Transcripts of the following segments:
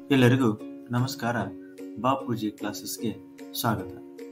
ಎಲ್ಲರಿಗೂ ನಮಸ್ಕಾರ. ಬಾಪೂಜಿ ಕ್ಲಾಸಸ್ಗೆ ಸ್ವಾಗತ.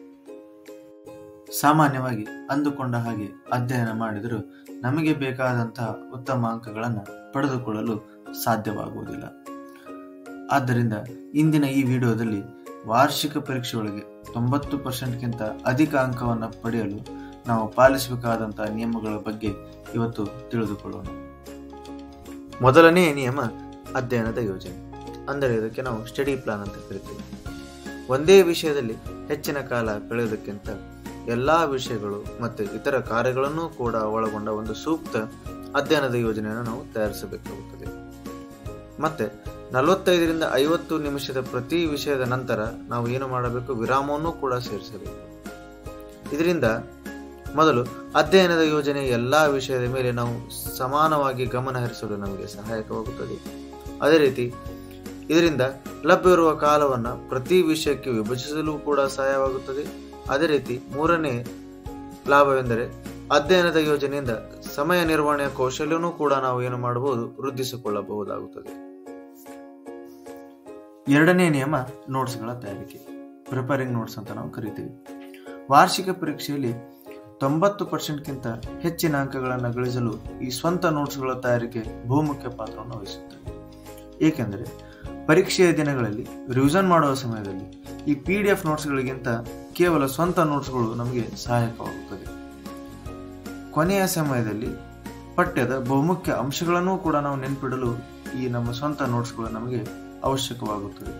ಸಾಮಾನ್ಯವಾಗಿ ಅಂದುಕೊಂಡ ಹಾಗೆ ಅಧ್ಯಯನ ಮಾಡಿದರೂ ನಮಗೆ ಬೇಕಾದಂತಹ ಉತ್ತಮ ಅಂಕಗಳನ್ನು ಪಡೆದುಕೊಳ್ಳಲು ಸಾಧ್ಯವಾಗುವುದಿಲ್ಲ. ಆದ್ದರಿಂದ ಇಂದಿನ ಈ ವಿಡಿಯೋದಲ್ಲಿ ವಾರ್ಷಿಕ ಪರೀಕ್ಷೆಯೊಳಗೆ 90%ಗಿಂತ ಅಧಿಕ ಅಂಕವನ್ನು ಪಡೆಯಲು ನಾವು ಪಾಲಿಸಬೇಕಾದಂತಹ ನಿಯಮಗಳ ಬಗ್ಗೆ ಇವತ್ತು ತಿಳಿದುಕೊಳ್ಳೋಣ. ಮೊದಲನೇ ನಿಯಮ ಅಧ್ಯಯನದ ಯೋಜನೆ, ಅಂದರೆ ಇದಕ್ಕೆ ನಾವು ಸ್ಟಡಿ ಪ್ಲಾನ್ ಅಂತ ಕರಿತೀವಿ. ಒಂದೇ ವಿಷಯದಲ್ಲಿ ಹೆಚ್ಚಿನ ಕಾಲ ಕಳೆಯೋದಕ್ಕಿಂತ ಎಲ್ಲಾ ವಿಷಯಗಳು ಮತ್ತು ಇತರ ಕಾರ್ಯಗಳನ್ನು ಕೂಡ ಒಳಗೊಂಡ ಒಂದು ಸೂಕ್ತ ಅಧ್ಯಯನದ ಯೋಜನೆಯನ್ನು ನಾವು ತಯಾರಿಸಬೇಕಾಗುತ್ತದೆ. ಮತ್ತೆ 45ರಿಂದ 50 ನಿಮಿಷದ ಪ್ರತಿ ವಿಷಯದ ನಂತರ ನಾವು ಏನು ಮಾಡಬೇಕು, ವಿರಾಮವನ್ನು ಕೂಡ ಸೇರಿಸಬೇಕು. ಇದರಿಂದ ಮೊದಲು ಅಧ್ಯಯನದ ಯೋಜನೆ ಎಲ್ಲಾ ವಿಷಯದ ಮೇಲೆ ನಾವು ಸಮಾನವಾಗಿ ಗಮನ ಹರಿಸಲು ನಮಗೆ ಸಹಾಯಕವಾಗುತ್ತದೆ. ಅದೇ ರೀತಿ ಇದರಿಂದ ಲಭ್ಯವಿರುವ ಕಾಲವನ್ನು ಪ್ರತಿ ವಿಷಯಕ್ಕೆ ವಿಭಜಿಸಲು ಕೂಡ ಸಹಾಯವಾಗುತ್ತದೆ. ಅದೇ ರೀತಿ ಮೂರನೇ ಲಾಭವೆಂದರೆ ಅಧ್ಯಯನದ ಯೋಜನೆಯಿಂದ ಸಮಯ ನಿರ್ವಹಣೆಯ ಕೌಶಲ್ಯನೂ ಕೂಡ ನಾವು ಏನು ಮಾಡಬಹುದು, ವೃದ್ಧಿಸಿಕೊಳ್ಳಬಹುದಾಗುತ್ತದೆ. ಎರಡನೇ ನಿಯಮ ನೋಟ್ಸ್ಗಳ ತಯಾರಿಕೆ, ಪ್ರಿಪೇರಿಂಗ್ ನೋಟ್ಸ್ ಅಂತ ನಾವು ಕರಿತೀವಿ. ವಾರ್ಷಿಕ ಪರೀಕ್ಷೆಯಲ್ಲಿ 90%ಗಿಂತ ಹೆಚ್ಚಿನ ಅಂಕಗಳನ್ನು ಗಳಿಸಲು ಈ ಸ್ವಂತ ನೋಟ್ಸ್ಗಳ ತಯಾರಿಕೆ ಬಹುಮುಖ್ಯ ಪಾತ್ರವನ್ನು ವಹಿಸುತ್ತದೆ. ಏಕೆಂದರೆ ಪರೀಕ್ಷೆಯ ದಿನಗಳಲ್ಲಿ ರಿವಿಷನ್ ಮಾಡುವ ಸಮಯದಲ್ಲಿ ಈ PDF ನೋಟ್ಸ್ಗಳಿಗಿಂತ ಕೇವಲ ಸ್ವಂತ ನೋಟ್ಸ್ಗಳು ನಮಗೆ ಸಹಾಯಕವಾಗುತ್ತದೆ. ಕೊನೆಯ ಸಮಯದಲ್ಲಿ ಪಠ್ಯದ ಬಹುಮುಖ್ಯ ಅಂಶಗಳನ್ನು ಕೂಡ ನಾವು ನೆನಪಿಡಲು ಈ ನಮ್ಮ ಸ್ವಂತ ನೋಟ್ಸ್ಗಳು ನಮಗೆ ಅವಶ್ಯಕವಾಗುತ್ತದೆ.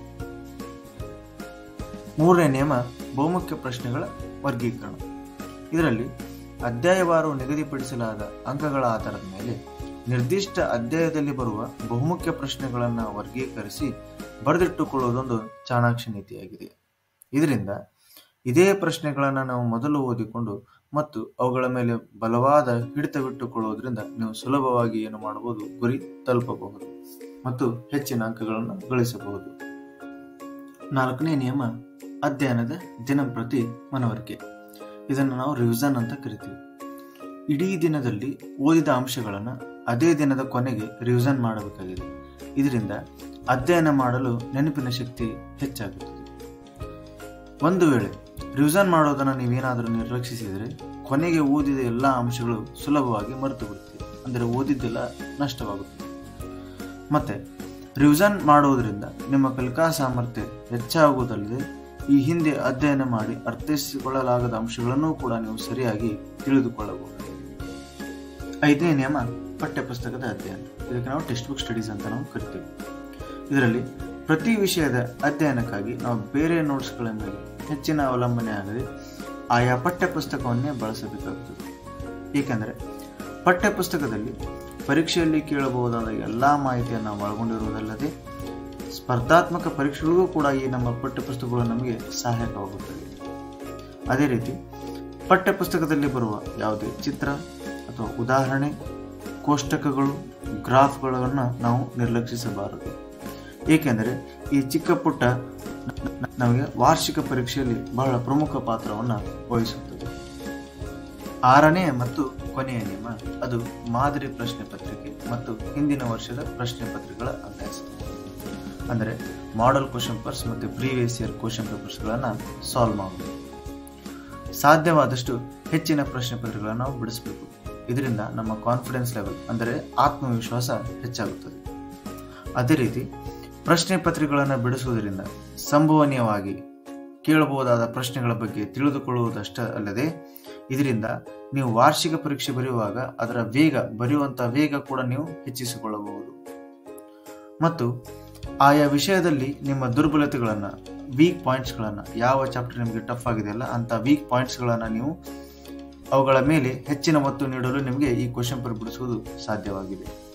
ಮೂರನೇ ನಿಯಮ ಬಹುಮುಖ್ಯ ಪ್ರಶ್ನೆಗಳ ವರ್ಗೀಕರಣ. ಇದರಲ್ಲಿ ಅಧ್ಯಾಯವಾರು ನಿಗದಿಪಡಿಸಲಾದ ಅಂಕಗಳ ಆಧಾರದ ಮೇಲೆ ನಿರ್ದಿಷ್ಟ ಅಧ್ಯಾಯದಲ್ಲಿ ಬರುವ ಬಹುಮುಖ್ಯ ಪ್ರಶ್ನೆಗಳನ್ನು ವರ್ಗೀಕರಿಸಿ ಬರೆದಿಟ್ಟುಕೊಳ್ಳುವುದೊಂದು ಚಾಣಾಕ್ಷ ನೀತಿಯಾಗಿದೆ. ಇದರಿಂದ ಇದೇ ಪ್ರಶ್ನೆಗಳನ್ನು ನಾವು ಮೊದಲು ಓದಿಕೊಂಡು ಮತ್ತು ಅವುಗಳ ಮೇಲೆ ಬಲವಾದ ಹಿಡಿತವಿಟ್ಟುಕೊಳ್ಳುವುದರಿಂದ ನೀವು ಸುಲಭವಾಗಿ ಏನು ಮಾಡಬಹುದು, ಗುರಿ ತಲುಪಬಹುದು ಮತ್ತು ಹೆಚ್ಚಿನ ಅಂಕಗಳನ್ನು ಗಳಿಸಬಹುದು. ನಾಲ್ಕನೇ ನಿಯಮ ಅಧ್ಯಯನದ ದಿನಂಪ್ರತಿ ಮನವರಿಕೆ. ಇದನ್ನು ನಾವು ರಿವಿಷನ್ ಅಂತ ಕರಿತೀವಿ. ಇಡೀ ದಿನದಲ್ಲಿ ಓದಿದ ಅಂಶಗಳನ್ನು ಅದೇ ದಿನದ ಕೊನೆಗೆ ರಿವಿಷನ್ ಮಾಡಬೇಕಾಗಿದೆ. ಇದರಿಂದ ಅಧ್ಯಯನ ಮಾಡಲು ನೆನಪಿನ ಶಕ್ತಿ ಹೆಚ್ಚಾಗುತ್ತದೆ. ಒಂದು ವೇಳೆ ರಿವಿಷನ್ ಮಾಡೋದನ್ನು ನೀವೇನಾದರೂ ನಿರ್ಲಕ್ಷಿಸಿದರೆ ಕೊನೆಗೆ ಓದಿದ ಎಲ್ಲ ಅಂಶಗಳು ಸುಲಭವಾಗಿ ಮರೆತು ಬಿಡುತ್ತವೆ, ಅಂದರೆ ಓದಿದ್ದೆಲ್ಲ ನಷ್ಟವಾಗುತ್ತದೆ. ಮತ್ತೆ ರಿವಿಷನ್ ಮಾಡುವುದರಿಂದ ನಿಮ್ಮ ಕಲಿಕಾ ಸಾಮರ್ಥ್ಯ ಹೆಚ್ಚಾಗುವುದಲ್ಲದೆ ಈ ಹಿಂದೆ ಅಧ್ಯಯನ ಮಾಡಿ ಅರ್ಥೈಸಿಕೊಳ್ಳಲಾಗದ ಅಂಶಗಳನ್ನು ಕೂಡ ನೀವು ಸರಿಯಾಗಿ ತಿಳಿದುಕೊಳ್ಳಬಹುದು. ಐದನೇ ನಿಯಮ ಪಠ್ಯಪುಸ್ತಕದ ಅಧ್ಯಯನ. ಇದಕ್ಕೆ ನಾವು ಟೆಕ್ಸ್ಟ್ ಬುಕ್ ಸ್ಟಡೀಸ್ ಅಂತ ನಾವು ಕರಿತೀವಿ. ಇದರಲ್ಲಿ ಪ್ರತಿ ವಿಷಯದ ಅಧ್ಯಯನಕ್ಕಾಗಿ ನಾವು ಬೇರೆ ನೋಟ್ಸ್ಗಳ ಮೇಲೆ ಹೆಚ್ಚಿನ ಅವಲಂಬನೆ ಆಗದೆ ಆಯಾ ಪಠ್ಯಪುಸ್ತಕವನ್ನೇ ಬಳಸಬೇಕಾಗುತ್ತದೆ. ಏಕೆಂದರೆ ಪಠ್ಯಪುಸ್ತಕದಲ್ಲಿ ಪರೀಕ್ಷೆಯಲ್ಲಿ ಕೇಳಬಹುದಾದ ಎಲ್ಲಾ ಮಾಹಿತಿಯನ್ನು ಒಳಗೊಂಡಿರುವುದಲ್ಲದೆ ಸ್ಪರ್ಧಾತ್ಮಕ ಪರೀಕ್ಷೆಗಳಿಗೂ ಕೂಡ ಈ ನಮ್ಮ ಪಠ್ಯಪುಸ್ತಕಗಳು ನಮಗೆ ಸಹಾಯಕವಾಗುತ್ತವೆ. ಅದೇ ರೀತಿ ಪಠ್ಯಪುಸ್ತಕದಲ್ಲಿ ಬರುವ ಯಾವುದೇ ಚಿತ್ರ ಅಥವಾ ಉದಾಹರಣೆ, ಕೋಷ್ಟಕಗಳು, ಗ್ರಾಫ್ಗಳನ್ನು ನಾವು ನಿರ್ಲಕ್ಷಿಸಬಾರದು. ಏಕೆಂದರೆ ಈ ಚಿಕ್ಕ ಪುಟ್ಟ ನಮಗೆ ವಾರ್ಷಿಕ ಪರೀಕ್ಷೆಯಲ್ಲಿ ಬಹಳ ಪ್ರಮುಖ ಪಾತ್ರವನ್ನು ವಹಿಸುತ್ತದೆ. ಆರನೇ ಮತ್ತು ಕೊನೆಯ ನಿಯಮ ಅದು ಮಾದರಿ ಪ್ರಶ್ನೆ ಪತ್ರಿಕೆ ಮತ್ತು ಹಿಂದಿನ ವರ್ಷದ ಪ್ರಶ್ನೆ ಪತ್ರಿಕೆಗಳ ಅಭ್ಯಾಸ. ಅಂದರೆ ಮಾಡೆಲ್ ಕ್ವಶನ್ ಪೇಪರ್ಸ್ ಮತ್ತು ಪ್ರೀವಿಯಸ್ ಇಯರ್ ಕ್ವಶನ್ ಪೇಪರ್ಸ್ಗಳನ್ನು ಸಾಲ್ವ್ ಮಾಡುವುದು. ಸಾಧ್ಯವಾದಷ್ಟು ಹೆಚ್ಚಿನ ಪ್ರಶ್ನೆ ಪತ್ರಿಕೆಗಳನ್ನು ನಾವು ಬಿಡಿಸಬೇಕು. ಇದರಿಂದ ನಮ್ಮ ಕಾನ್ಫಿಡೆನ್ಸ್ ಲೆವೆಲ್, ಅಂದರೆ ಆತ್ಮವಿಶ್ವಾಸ ಹೆಚ್ಚಾಗುತ್ತದೆ. ಅದೇ ರೀತಿ ಪ್ರಶ್ನೆ ಪತ್ರಿಕೆಗಳನ್ನು ಬಿಡಿಸುವುದರಿಂದ ಸಂಭವನೀಯವಾಗಿ ಕೇಳಬಹುದಾದ ಪ್ರಶ್ನೆಗಳ ಬಗ್ಗೆ ತಿಳಿದುಕೊಳ್ಳುವುದಷ್ಟೇ ಅಲ್ಲದೆ ಇದರಿಂದ ನೀವು ವಾರ್ಷಿಕ ಪರೀಕ್ಷೆ ಬರೆಯುವಾಗ ಅದರ ಬರೆಯುವಂತಹ ವೇಗ ಕೂಡ ನೀವು ಹೆಚ್ಚಿಸಿಕೊಳ್ಳಬಹುದು. ಮತ್ತು ಆಯಾ ವಿಷಯದಲ್ಲಿ ನಿಮ್ಮ ದುರ್ಬಲತೆಗಳನ್ನು, ವೀಕ್ ಪಾಯಿಂಟ್ಸ್ಗಳನ್ನು, ಯಾವ ಚಾಪ್ಟರ್ ನಿಮಗೆ ಟಫ್ ಆಗಿದೆಯಲ್ಲ ಅಂತ ವೀಕ್ ಪಾಯಿಂಟ್ಸ್ಗಳನ್ನು ನೀವು ಅವುಗಳ ಮೇಲೆ ಹೆಚ್ಚಿನ ಒತ್ತು ನೀಡಲು ನಿಮಗೆ ಈ ಕ್ವಶನ್ ಪೇಪರ್ ಬಿಡಿಸುವುದು ಸಾಧ್ಯವಾಗಿದೆ.